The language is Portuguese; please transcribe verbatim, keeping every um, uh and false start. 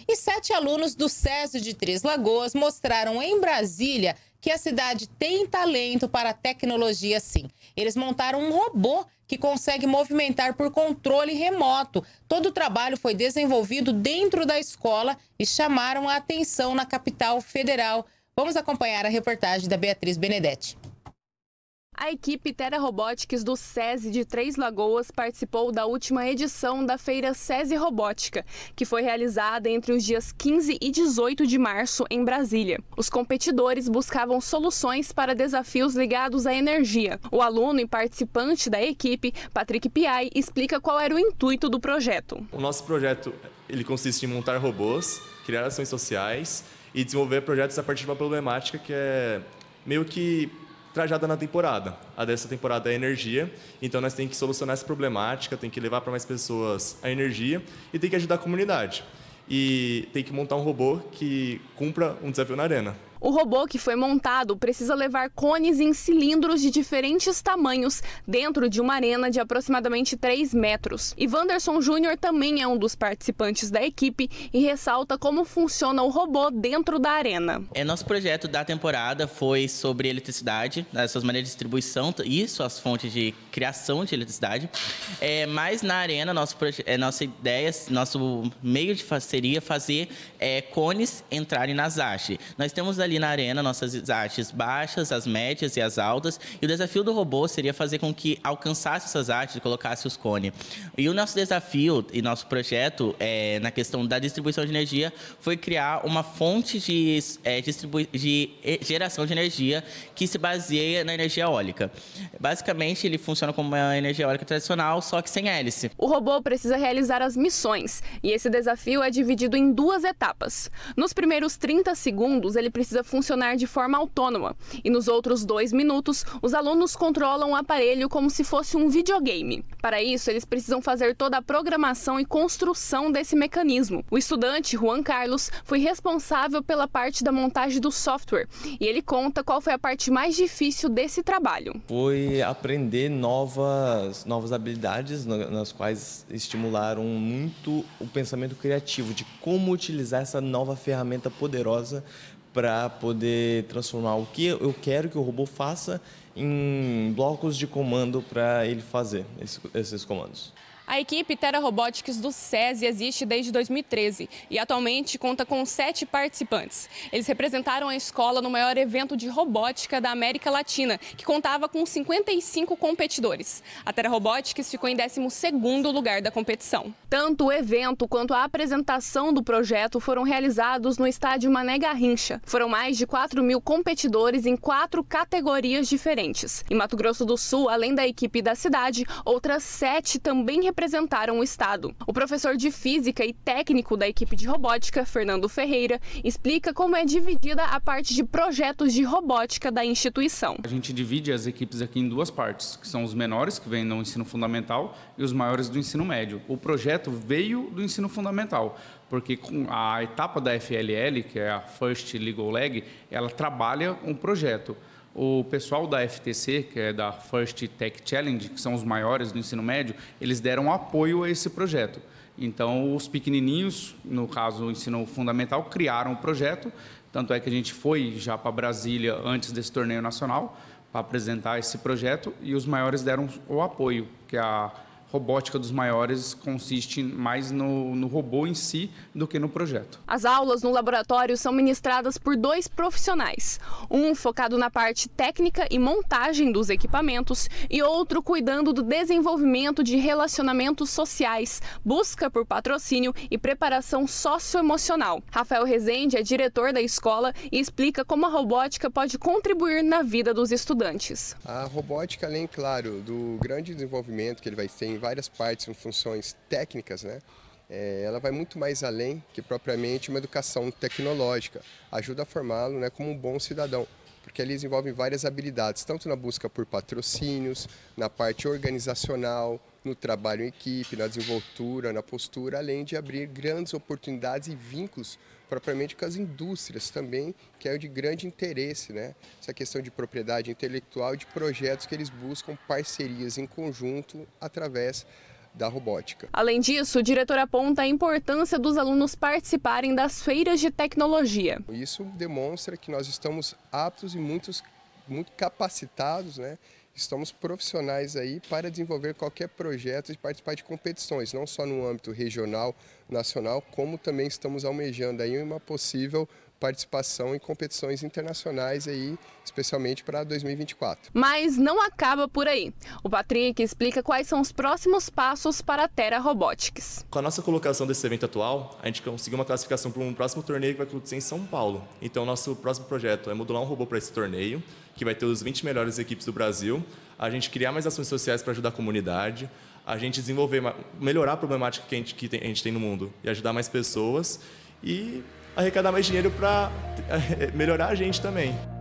E sete alunos do SESI de Três Lagoas mostraram em Brasília que a cidade tem talento para a tecnologia, sim. Eles montaram um robô que consegue movimentar por controle remoto. Todo o trabalho foi desenvolvido dentro da escola e chamaram a atenção na capital federal. Vamos acompanhar a reportagem da Beatriz Benedetti. A equipe Terra Robotics do SESI de Três Lagoas participou da última edição da feira SESI Robótica, que foi realizada entre os dias quinze e dezoito de março em Brasília. Os competidores buscavam soluções para desafios ligados à energia. O aluno e participante da equipe, Patrick Piai, explica qual era o intuito do projeto. O nosso projeto ele consiste em montar robôs, criar ações sociais e desenvolver projetos a partir de uma problemática que é meio que trajada na temporada. A dessa temporada é a energia, então nós temos que solucionar essa problemática, tem que levar para mais pessoas a energia e tem que ajudar a comunidade. E tem que montar um robô que cumpra um desafio na arena. O robô que foi montado precisa levar cones em cilindros de diferentes tamanhos dentro de uma arena de aproximadamente três metros. E Wanderson Júnior também é um dos participantes da equipe e ressalta como funciona o robô dentro da arena. É, nosso projeto da temporada foi sobre eletricidade, as suas maneiras de distribuição e suas fontes de criação de eletricidade. É, mas na arena, nosso é, nossa ideia, nosso meio de seria fazer é, cones entrarem nas hastes. Nós temos ali na arena nossas hastes baixas, as médias e as altas, e o desafio do robô seria fazer com que alcançasse essas hastes e colocasse os cones. E o nosso desafio e nosso projeto é, na questão da distribuição de energia foi criar uma fonte de, é, de geração de energia que se baseia na energia eólica. Basicamente, ele funciona como uma energia eólica tradicional, só que sem hélice. O robô precisa realizar as missões, e esse desafio é dividido em duas etapas. Nos primeiros trinta segundos, ele precisa funcionar de forma autônoma, e nos outros dois minutos, os alunos controlam o aparelho como se fosse um videogame. Para isso, eles precisam fazer toda a programação e construção desse mecanismo. O estudante, Juan Carlos, foi responsável pela parte da montagem do software, e ele conta qual foi a parte mais difícil desse trabalho. Foi aprender novas, novas habilidades, nas quais estimularam muito o pensamento criativo, de como utilizar essa nova ferramenta poderosa para poder transformar o que eu quero que o robô faça em blocos de comando para ele fazer esses comandos. A equipe Terra Robotics do SESI existe desde dois mil e treze e atualmente conta com sete participantes. Eles representaram a escola no maior evento de robótica da América Latina, que contava com cinquenta e cinco competidores. A Terra Robotics ficou em décimo segundo lugar da competição. Tanto o evento quanto a apresentação do projeto foram realizados no estádio Mané Garrincha. Foram mais de quatro mil competidores em quatro categorias diferentes. Em Mato Grosso do Sul, além da equipe da cidade, outras sete também representaram o estado. O professor de física e técnico da equipe de robótica, Fernando Ferreira, explica como é dividida a parte de projetos de robótica da instituição. A gente divide as equipes aqui em duas partes, que são os menores, que vêm no ensino fundamental, e os maiores do ensino médio. O projeto veio do ensino fundamental, porque com a etapa da F L L, que é a First Legal Leg, ela trabalha um projeto. O pessoal da F T C, que é da First Tech Challenge, que são os maiores do ensino médio, eles deram apoio a esse projeto. Então, os pequenininhos, no caso o ensino fundamental, criaram o projeto. Tanto é que a gente foi já para Brasília antes desse torneio nacional para apresentar esse projeto, e os maiores deram o apoio, que a robótica dos maiores consiste mais no, no robô em si do que no projeto. As aulas no laboratório são ministradas por dois profissionais, um focado na parte técnica e montagem dos equipamentos e outro cuidando do desenvolvimento de relacionamentos sociais, busca por patrocínio e preparação socioemocional. Rafael Rezende é diretor da escola e explica como a robótica pode contribuir na vida dos estudantes. A robótica, além, claro, do grande desenvolvimento que ele vai ter em várias partes, em funções técnicas, né? É, ela vai muito mais além que propriamente uma educação tecnológica. Ajuda a formá-lo, né, como um bom cidadão, porque ali desenvolve várias habilidades, tanto na busca por patrocínios, na parte organizacional, no trabalho em equipe, na desenvoltura, na postura, além de abrir grandes oportunidades e vínculos propriamente com as indústrias também, que é de grande interesse, né? Essa questão de propriedade intelectual e de projetos que eles buscam parcerias em conjunto através da robótica. Além disso, o diretor aponta a importância dos alunos participarem das feiras de tecnologia. Isso demonstra que nós estamos aptos e muitos, muito capacitados, né? Estamos profissionais aí para desenvolver qualquer projeto e participar de competições, não só no âmbito regional, nacional, como também estamos almejando aí uma possível participação em competições internacionais aí, especialmente para dois mil e vinte e quatro. Mas não acaba por aí. O Patrick explica quais são os próximos passos para a Terra Robotics. Com a nossa colocação desse evento atual, a gente conseguiu uma classificação para um próximo torneio que vai acontecer em São Paulo. Então, nosso próximo projeto é modular um robô para esse torneio, que vai ter os vinte melhores equipes do Brasil, a gente criar mais ações sociais para ajudar a comunidade, a gente desenvolver, melhorar a problemática que a gente, que tem, a gente tem no mundo e ajudar mais pessoas e arrecadar mais dinheiro para melhorar a gente também.